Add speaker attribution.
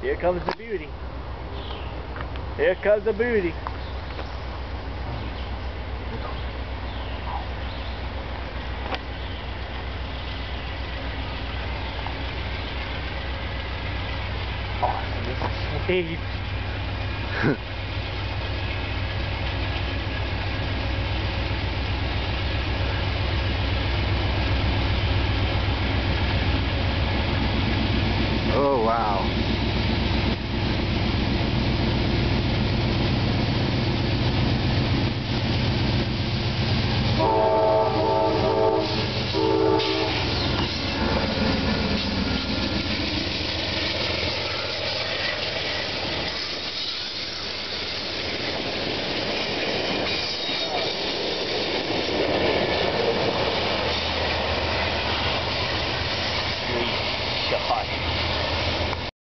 Speaker 1: Here comes the beauty. Here comes the beauty. Oh, this is sweet.